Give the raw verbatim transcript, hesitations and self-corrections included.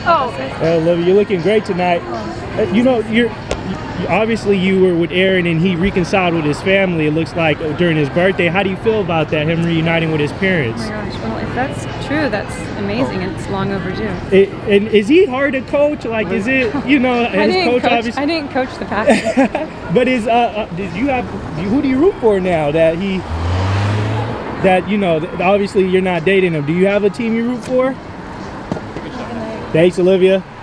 Oh. Uh, Olivia, you're looking great tonight. Uh, you know, you're you, obviously you were with Aaron and he reconciled with his family. It looks like during his birthday. How do you feel about that? Him reuniting with his parents. Oh my gosh. Well, if that's true, that's amazing. Oh. It's long overdue. It, and is he hard to coach? Like, is it, you know, I his didn't coach, coach obviously? I didn't coach the Packers. But is uh, uh, did you have who do you root for now that he that you know obviously you're not dating him? Do you have a team you root for? Thanks, Olivia.